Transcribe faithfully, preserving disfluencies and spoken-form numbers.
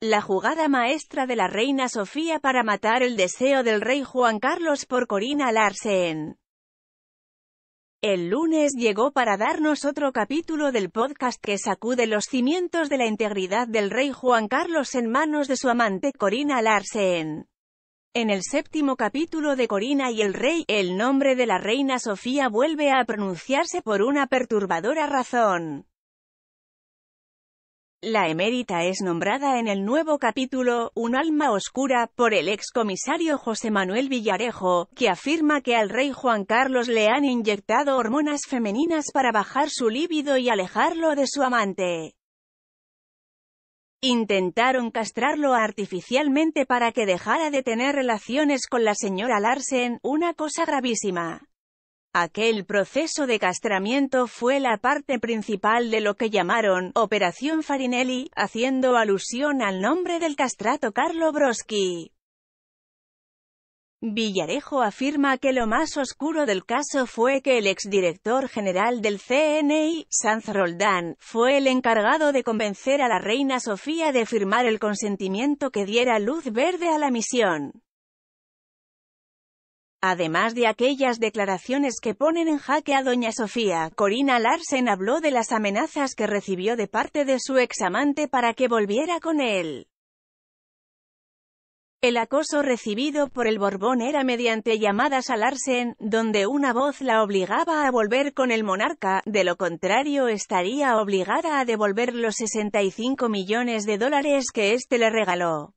la jugada maestra de la reina Sofía para matar el deseo del rey Juan Carlos por Corina Larsen. El lunes llegó para darnos otro capítulo del podcast que sacude los cimientos de la integridad del rey Juan Carlos en manos de su amante Corina Larsen. En el séptimo capítulo de Corina y el Rey, el nombre de la reina Sofía vuelve a pronunciarse por una perturbadora razón. La emérita es nombrada en el nuevo capítulo, un alma oscura, por el excomisario José Manuel Villarejo, que afirma que al rey Juan Carlos le han inyectado hormonas femeninas para bajar su líbido y alejarlo de su amante. Intentaron castrarlo artificialmente para que dejara de tener relaciones con la señora Larsen, una cosa gravísima. Aquel proceso de castramiento fue la parte principal de lo que llamaron Operación Farinelli, haciendo alusión al nombre del castrato Carlo Broschi. Villarejo afirma que lo más oscuro del caso fue que el exdirector general del C N I, Sanz Roldán, fue el encargado de convencer a la reina Sofía de firmar el consentimiento que diera luz verde a la misión. Además de aquellas declaraciones que ponen en jaque a doña Sofía, Corina Larsen habló de las amenazas que recibió de parte de su examante para que volviera con él. El acoso recibido por el Borbón era mediante llamadas a Larsen, donde una voz la obligaba a volver con el monarca, de lo contrario estaría obligada a devolver los sesenta y cinco millones de dólares que éste le regaló.